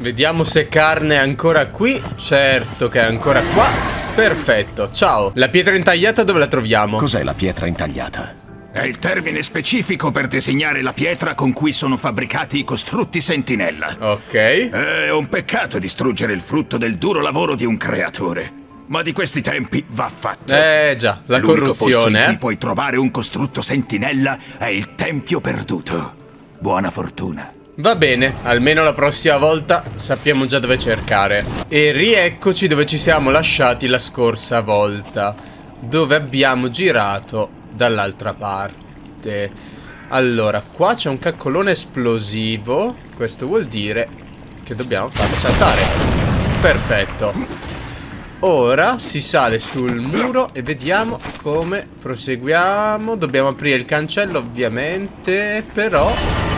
Vediamo se carne è ancora qui. Certo che è ancora qua. Perfetto, ciao. La pietra intagliata dove la troviamo? Cos'è la pietra intagliata? È il termine specifico per designare la pietra con cui sono fabbricati i costrutti sentinella. Ok. È un peccato distruggere il frutto del duro lavoro di un creatore. Ma di questi tempi va fatto. Già, la L'unico posto in corruzione, cui puoi trovare un costrutto sentinella è il Tempio Perduto. Buona fortuna. Va bene, almeno la prossima volta sappiamo già dove cercare. E rieccoci dove ci siamo lasciati la scorsa volta, dove abbiamo girato dall'altra parte. Allora, qua c'è un caccolone esplosivo. Questo vuol dire che dobbiamo farlo saltare. Perfetto. Ora si sale sul muro e vediamo come proseguiamo. Dobbiamo aprire il cancello ovviamente, però...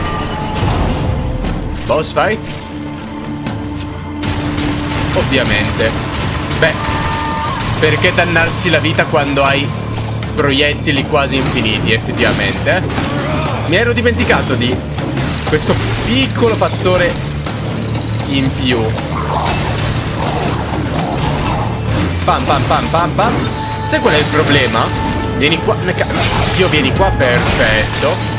Boss fight? Ovviamente. Beh, perché dannarsi la vita quando hai proiettili quasi infiniti, effettivamente, eh? Mi ero dimenticato di questo piccolo fattore in più. Pam pam pam pam pam. Sai qual è il problema? Vieni qua. Dio, vieni qua, perfetto.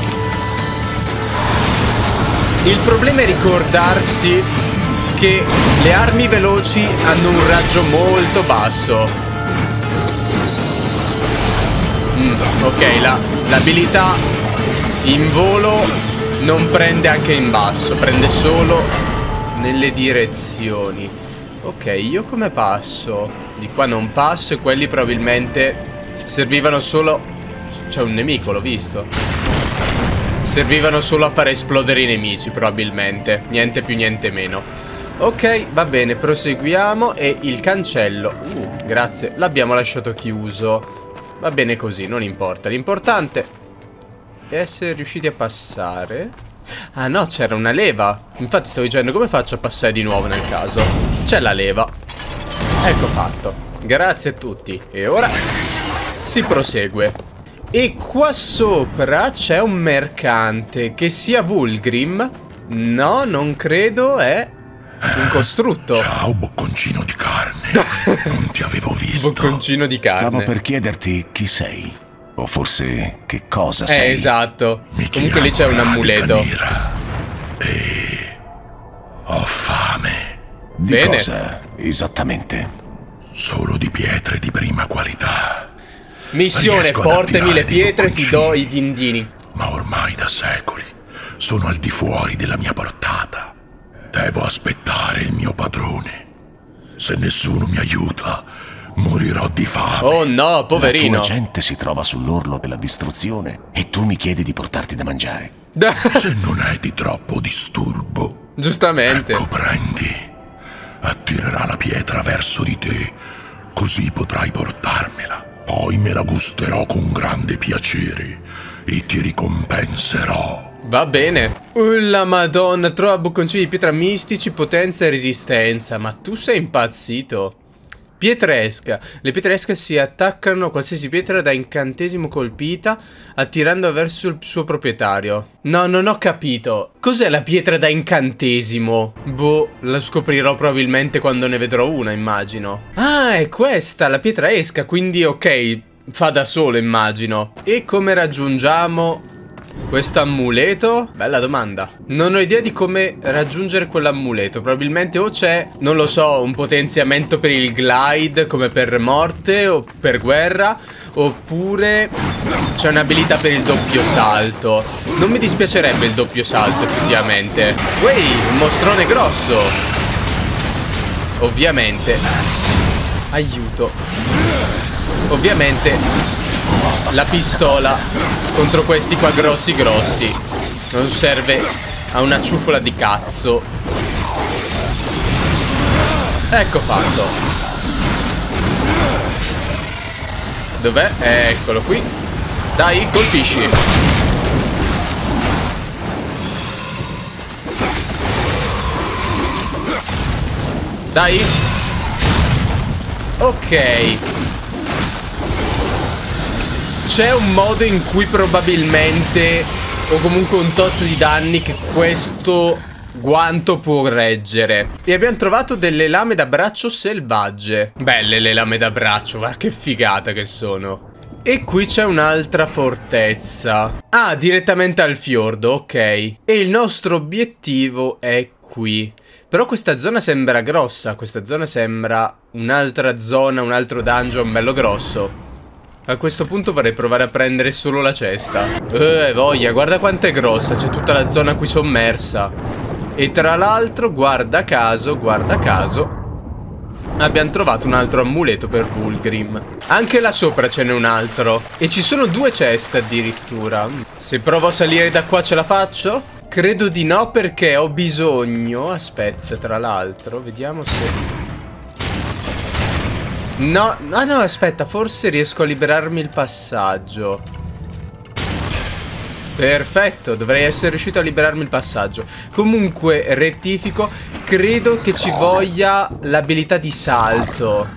Il problema è ricordarsi che le armi veloci hanno un raggio molto basso. Ok, l'abilità in volo non prende anche in basso, prende solo nelle direzioni. Ok, io come passo? Di qua non passo e quelli probabilmente servivano solo... C'è un nemico, l'ho visto. Servivano solo a fare esplodere i nemici, probabilmente. Niente più, niente meno. Ok, va bene, proseguiamo. E il cancello, grazie, l'abbiamo lasciato chiuso. Va bene così, non importa. L'importante è essere riusciti a passare. Ah no, c'era una leva. Infatti stavo dicendo, come faccio a passare di nuovo nel caso? C'è la leva. Ecco fatto. Grazie a tutti. E ora si prosegue. E qua sopra c'è un mercante. Che sia Vulgrim? No, non credo, è un costrutto. Ciao, bocconcino di carne. Non ti avevo visto. Bocconcino di carne. Stavo per chiederti chi sei. O forse che cosa sei. Esatto. Mi Comunque lì c'è un chiamo amuleto. Radicanira e ho fame. Di Bene. cosa esattamente? Solo di pietre di prima qualità. Missione, Riesco ad portami le attirare dei pietre, ti do i bocconcini. dindini. Ma ormai da secoli sono al di fuori della mia portata. Devo aspettare il mio padrone. Se nessuno mi aiuta, morirò di fame. Oh no, poverino. La tua gente si trova sull'orlo della distruzione e tu mi chiedi di portarti da mangiare. Se non è di troppo disturbo, Giustamente. ecco, prendi. Attirerà la pietra verso di te, così potrai portarmela. Poi me la gusterò con grande piacere e ti ricompenserò. Va bene. La madonna, trova bocconcini di pietra mistici, potenza e resistenza. Ma tu sei impazzito. Pietresca. Le pietresche si attaccano a qualsiasi pietra da incantesimo colpita, attirando verso il suo proprietario. No, non ho capito. Cos'è la pietra da incantesimo? Boh, la scoprirò probabilmente quando ne vedrò una, immagino. Ah, è questa, la pietra esca, quindi ok, fa da solo, immagino. E come raggiungiamo questo amuleto? Bella domanda. Non ho idea di come raggiungere quell'amuleto. Probabilmente o c'è, non lo so, un potenziamento per il glide come per morte o per guerra, oppure c'è un'abilità per il doppio salto. Non mi dispiacerebbe il doppio salto, effettivamente. Uehi, un mostrone grosso. Ovviamente. Aiuto. Ovviamente la pistola contro questi qua grossi non serve a una ciufola di cazzo. Ecco fatto. Dov'è? Eccolo qui. Dai, colpisci. Dai. Ok. C'è un modo in cui probabilmente, o comunque un tot di danni, che questo guanto può reggere. E abbiamo trovato delle lame da braccio selvagge. Belle le lame da braccio, ma che figata che sono. E qui c'è un'altra fortezza. Ah, direttamente al fiordo, ok. E il nostro obiettivo è qui. Però questa zona sembra grossa. Questa zona sembra un'altra zona, un altro dungeon bello grosso. A questo punto vorrei provare a prendere solo la cesta. Voglia, guarda quanto è grossa. C'è tutta la zona qui sommersa. E tra l'altro, guarda caso, abbiamo trovato un altro amuleto per Vulgrim. Anche là sopra ce n'è un altro. E ci sono 2 ceste addirittura. Se provo a salire da qua ce la faccio? Credo di no, perché ho bisogno. Aspetta, tra l'altro, vediamo se... No, aspetta, forse riesco a liberarmi il passaggio. Perfetto, dovrei essere riuscito a liberarmi il passaggio. Comunque, rettifico, credo che ci voglia l'abilità di salto.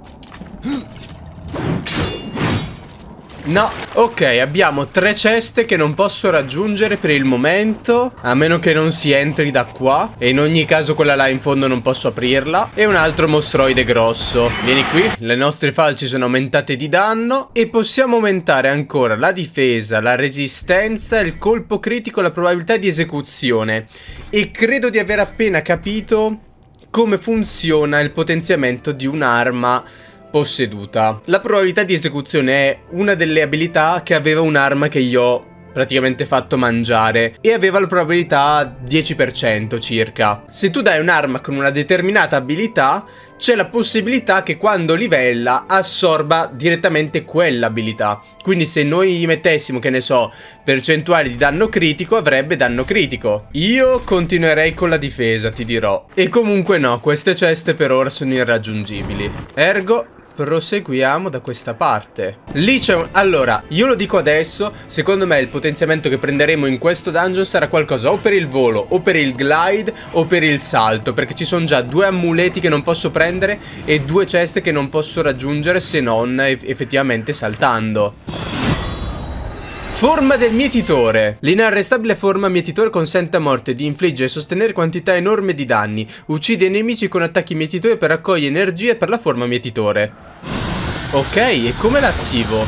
No, ok, abbiamo 3 ceste che non posso raggiungere per il momento, a meno che non si entri da qua. E in ogni caso quella là in fondo non posso aprirla. E un altro mostroide grosso. Vieni qui, le nostre falci sono aumentate di danno. E possiamo aumentare ancora la difesa, la resistenza, il colpo critico, la probabilità di esecuzione. E credo di aver appena capito come funziona il potenziamento di un'arma posseduta. La probabilità di esecuzione è una delle abilità che aveva un'arma che io ho praticamente fatto mangiare e aveva la probabilità 10% circa. Se tu dai un'arma con una determinata abilità, c'è la possibilità che quando livella assorba direttamente quell'abilità. Quindi se noi gli mettessimo, che ne so, percentuali di danno critico, avrebbe danno critico. Io continuerei con la difesa, ti dirò. E comunque no, queste ceste per ora sono irraggiungibili. Ergo proseguiamo da questa parte. Lì c'è un... Allora, io lo dico adesso, secondo me il potenziamento che prenderemo in questo dungeon sarà qualcosa o per il volo, o per il glide, o per il salto, perché ci sono già 2 amuleti che non posso prendere e 2 ceste che non posso raggiungere se non effettivamente saltando. Forma del mietitore. L'inarrestabile forma mietitore consente a morte di infliggere e sostenere quantità enorme di danni. Uccide i nemici con attacchi mietitori per raccogliere energie per la forma mietitore. Ok, e come l'attivo?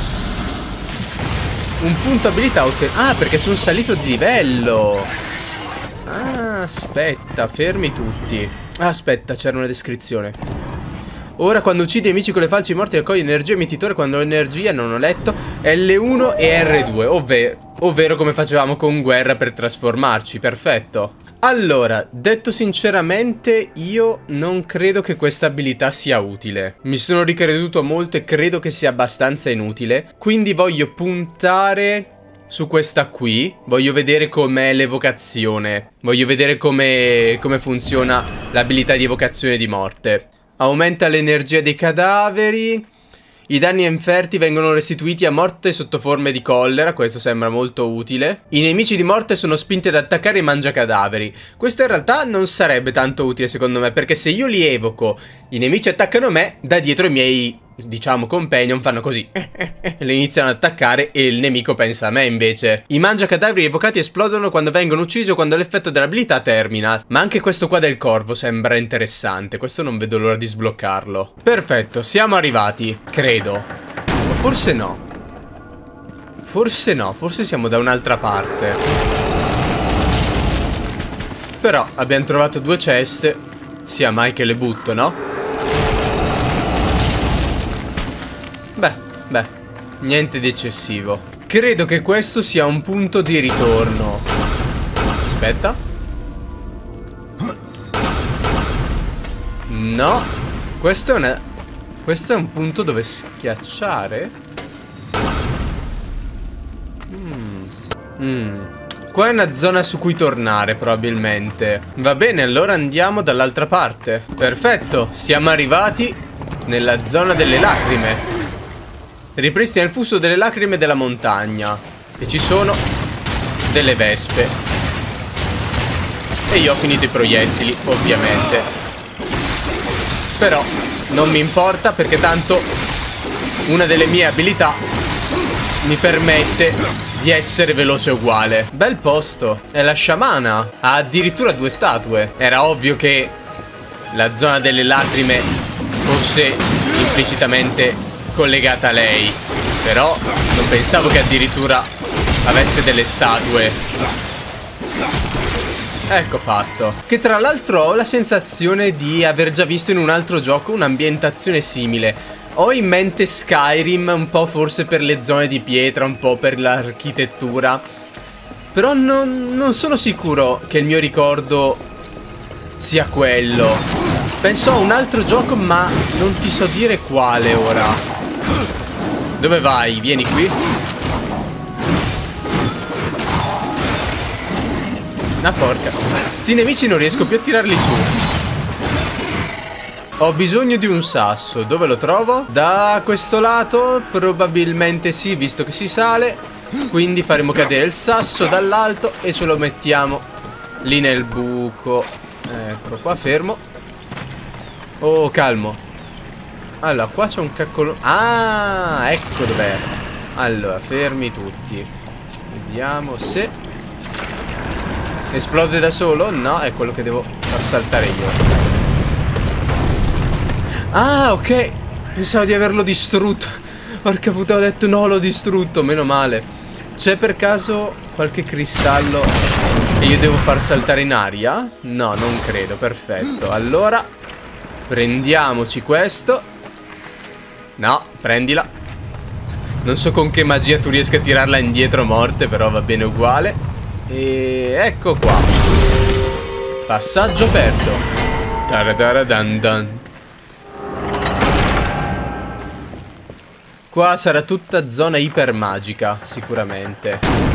Un punto abilità ah, perché sono salito di livello. Ah, aspetta, fermi tutti. Aspetta, c'era una descrizione. Ora quando uccide i nemici con le falci morti raccoglie energia mietitore quando l'energia, non ho letto, L1 e R2, ovvero come facevamo con guerra per trasformarci, perfetto. Allora, detto sinceramente, io non credo che questa abilità sia utile. Mi sono ricreduto molto e credo che sia abbastanza inutile, quindi voglio puntare su questa qui. Voglio vedere com'è l'evocazione, voglio vedere come funziona l'abilità di evocazione di morte. Aumenta l'energia dei cadaveri. I danni inferti vengono restituiti a morte sotto forme di collera. Questo sembra molto utile. I nemici di morte sono spinti ad attaccare i mangiacadaveri. Questo in realtà non sarebbe tanto utile secondo me, perché se io li evoco, i nemici attaccano me, da dietro i miei, diciamo, companion fanno così le iniziano ad attaccare e il nemico pensa a me invece. I mangiacadaveri evocati esplodono quando vengono uccisi o quando l'effetto dell'abilità termina. Ma anche questo qua del corvo sembra interessante. Questo non vedo l'ora di sbloccarlo. Perfetto, siamo arrivati, credo. O forse no. Forse no, forse siamo da un'altra parte. Però abbiamo trovato 2 ceste. Sia mai che le butto, no? Beh, niente di eccessivo. Credo che questo sia un punto di ritorno. Aspetta. No. Questo è un punto dove schiacciare. Qua è una zona su cui tornare probabilmente. Va bene, allora andiamo dall'altra parte. Perfetto, siamo arrivati nella zona delle lacrime. Ripristina il flusso delle lacrime della montagna. E ci sono delle vespe. E io ho finito i proiettili, ovviamente. Però non mi importa, perché tanto una delle mie abilità mi permette di essere veloce uguale. Bel posto. È la sciamana. Ha addirittura 2 statue. Era ovvio che la zona delle lacrime fosse implicitamente collegata a lei. Però non pensavo che addirittura avesse delle statue. Ecco fatto. Che tra l'altro ho la sensazione di aver già visto in un altro gioco un'ambientazione simile. Ho in mente Skyrim, un po' forse per le zone di pietra, un po' per l'architettura. Però non sono sicuro che il mio ricordo sia quello. Penso a un altro gioco, ma non ti so dire quale ora. Dove vai? Vieni qui. Una porca. Sti nemici non riesco più a tirarli su. Ho bisogno di un sasso. Dove lo trovo? Da questo lato? Probabilmente sì, visto che si sale. Quindi faremo cadere il sasso dall'alto e ce lo mettiamo lì nel buco. Ecco qua, fermo. Oh, calmo. Allora, qua c'è un caccolo. Ah, ecco dov'è. Allora, fermi tutti. Vediamo se esplode da solo. No, è quello che devo far saltare io. Ah, ok. Pensavo di averlo distrutto. Porca puttana, ho detto no, l'ho distrutto. Meno male. C'è per caso qualche cristallo che io devo far saltare in aria? No, non credo. Perfetto. Allora prendiamoci questo. No, prendila. Non so con che magia tu riesca a tirarla indietro morte, però va bene uguale. E ecco qua. Passaggio aperto. Taradaradandan. Qua sarà tutta zona ipermagica, sicuramente.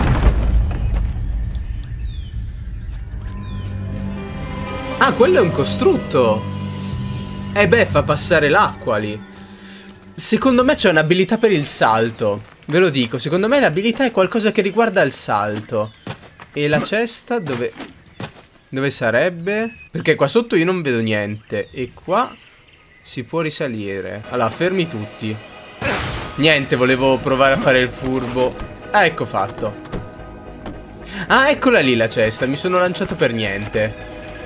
Ah, quello è un costrutto. Beh, fa passare l'acqua lì. Secondo me c'è un'abilità per il salto. Ve lo dico, secondo me l'abilità è qualcosa che riguarda il salto. E la cesta dove... dove sarebbe? Perché qua sotto io non vedo niente. E qua si può risalire. Allora, fermi tutti. Niente, volevo provare a fare il furbo. Ah, ecco fatto. Ah, eccola lì la cesta. Mi sono lanciato per niente.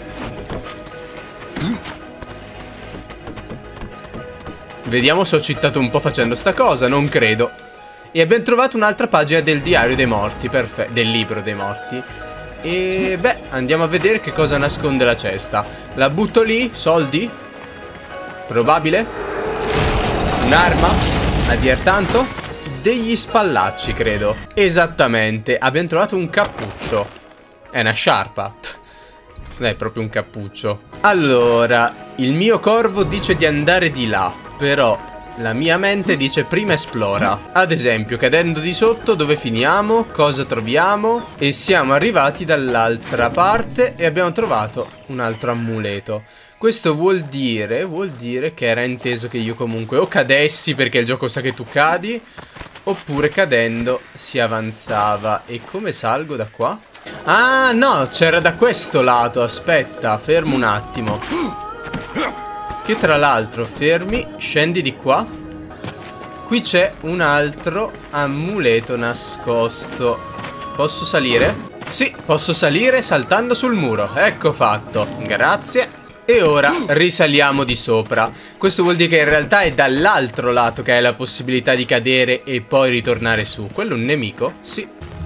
Vediamo se ho cheatato un po' facendo sta cosa. Non credo. E abbiamo trovato un'altra pagina del diario dei morti. Perfetto. Del libro dei morti. E beh, andiamo a vedere che cosa nasconde la cesta. La butto lì. Soldi? Probabile? Un'arma? A dir tanto? Degli spallacci, credo. Esattamente. Abbiamo trovato un cappuccio. È una sciarpa. Non è proprio un cappuccio. Allora, il mio corvo dice di andare di là, però la mia mente dice prima esplora. Ad esempio, cadendo di sotto, dove finiamo? Cosa troviamo? E siamo arrivati dall'altra parte e abbiamo trovato un altro amuleto. Questo vuol dire che era inteso che io comunque o cadessi perché il gioco sa che tu cadi, oppure cadendo si avanzava. E come salgo da qua? Ah no, c'era da questo lato, aspetta, fermo un attimo. Che tra l'altro, fermi, scendi di qua. Qui c'è un altro amuleto nascosto. Posso salire? Sì, posso salire saltando sul muro, ecco fatto, grazie. E ora risaliamo di sopra. Questo vuol dire che in realtà è dall'altro lato che hai la possibilità di cadere e poi ritornare su. Quello è un nemico? Sì.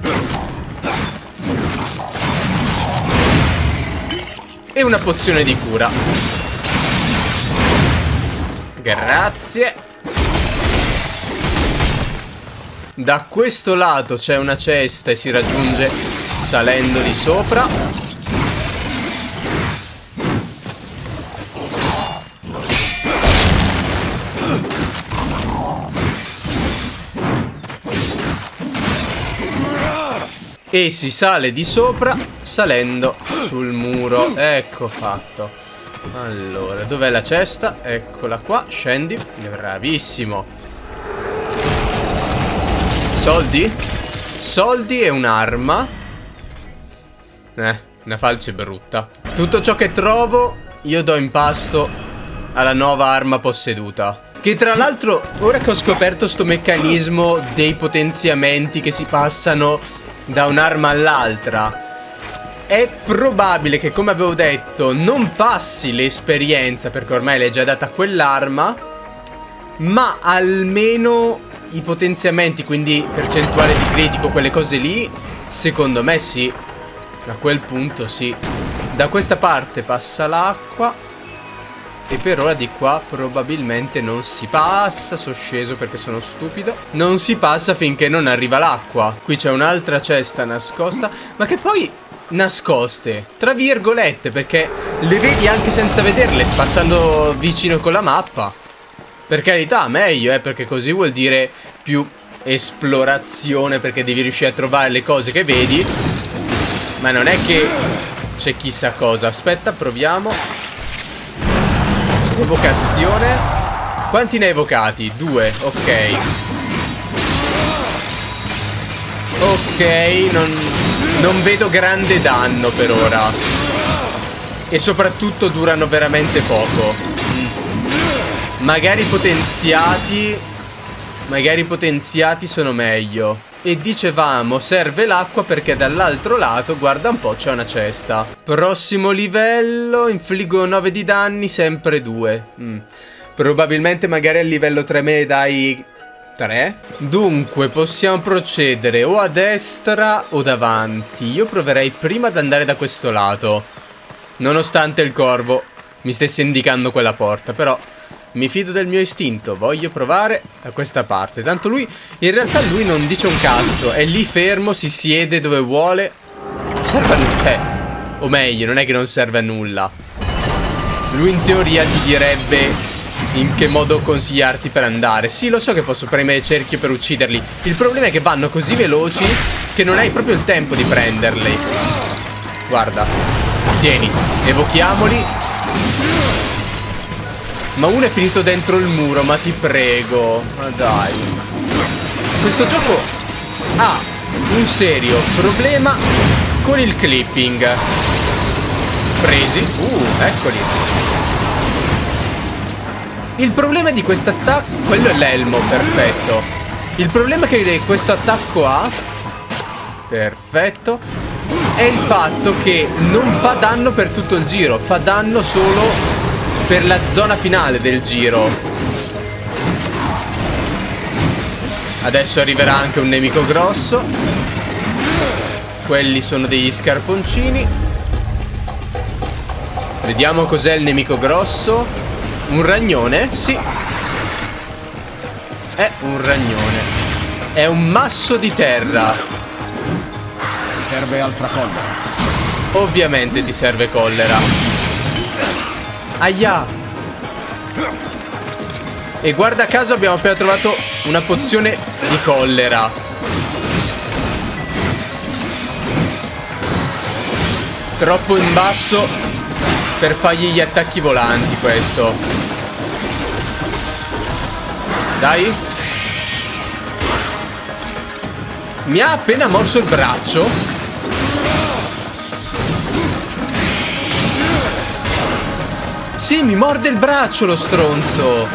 E una pozione di cura. Grazie. Da questo lato c'è una cesta e si raggiunge salendo di sopra. E si sale di sopra salendo sul muro. Ecco fatto. Allora, dov'è la cesta? Eccola qua, scendi. Bravissimo. Soldi? Soldi e un'arma. Una falce brutta. Tutto ciò che trovo io do in pasto alla nuova arma posseduta. Che tra l'altro, ora che ho scoperto sto meccanismo dei potenziamenti che si passano da un'arma all'altra, è probabile che, come avevo detto, non passi l'esperienza, perché ormai l'hai già data quell'arma, ma almeno i potenziamenti, quindi percentuale di critico, quelle cose lì, secondo me sì. A quel punto sì. Da questa parte passa l'acqua e per ora di qua probabilmente non si passa. Sono sceso perché sono stupido. Non si passa finché non arriva l'acqua. Qui c'è un'altra cesta nascosta, ma che poi nascoste tra virgolette, perché le vedi anche senza vederle, passando vicino con la mappa. Per carità, meglio, perché così vuol dire più esplorazione, perché devi riuscire a trovare le cose che vedi. Ma non è che c'è chissà cosa. Aspetta, proviamo. Evocazione. Quanti ne hai evocati? 2, ok. Ok, non vedo grande danno per ora. E soprattutto durano veramente poco. Magari potenziati sono meglio. E dicevamo, serve l'acqua perché dall'altro lato, guarda un po', c'è una cesta. Prossimo livello, infliggo 9 di danni, sempre 2. Probabilmente magari al livello 3 me ne dai 3. Dunque possiamo procedere o a destra o davanti. Io proverei prima ad andare da questo lato, nonostante il corvo mi stesse indicando quella porta. Però mi fido del mio istinto, voglio provare da questa parte. Tanto lui, in realtà lui non dice un cazzo, è lì fermo, si siede dove vuole. Non serve a nulla, o meglio, non è che non serve a nulla. Lui in teoria ti direbbe in che modo consigliarti per andare. Sì, lo so che posso premere il cerchio per ucciderli. Il problema è che vanno così veloci che non hai proprio il tempo di prenderli. Guarda, tieni, evochiamoli. Ma uno è finito dentro il muro, ma ti prego. Ma dai. Questo gioco ha un serio problema con il clipping. Presi. Eccoli. Il problema di questo attacco... Quello è l'elmo, perfetto. Il problema che questo attacco ha... Perfetto. È il fatto che non fa danno per tutto il giro. Fa danno solo per la zona finale del giro. Adesso arriverà anche un nemico grosso. Quelli sono degli scarponcini. Vediamo cos'è il nemico grosso. Un ragnone? Sì. È un ragnone. È un masso di terra. Mi serve altra collera. Ovviamente ti serve collera. Aia. E guarda caso abbiamo appena trovato una pozione di collera. Troppo in basso per fargli gli attacchi volanti questo. Dai. Mi ha appena morso il braccio. Sì, mi morde il braccio lo stronzo.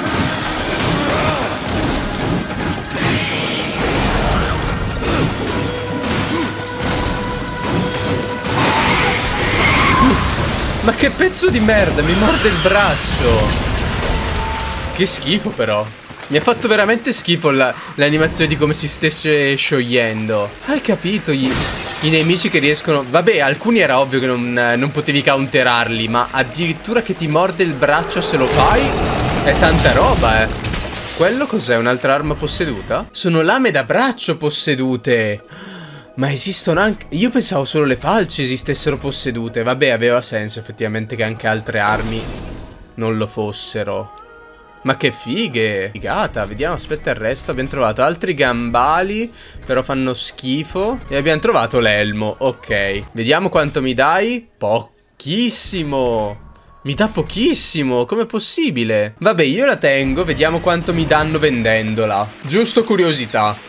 Ma che pezzo di merda, mi morde il braccio. Che schifo però. Mi ha fatto veramente schifo l'animazione di come si stesse sciogliendo. Hai capito? I nemici che riescono... Vabbè, alcuni era ovvio che non potevi counterarli, ma addirittura che ti morde il braccio se lo fai è tanta roba, Quello cos'è? Un'altra arma posseduta? Sono lame da braccio possedute. Ma esistono anche... Io pensavo solo le falci esistessero possedute. Vabbè, aveva senso effettivamente che anche altre armi non lo fossero. Ma che fighe. Figata. Vediamo, aspetta il resto. Abbiamo trovato altri gambali, però fanno schifo. E abbiamo trovato l'elmo. Ok. Vediamo quanto mi dai. Pochissimo. Mi dà pochissimo. Com'è possibile? Vabbè, io la tengo. Vediamo quanto mi danno vendendola. Giusto curiosità.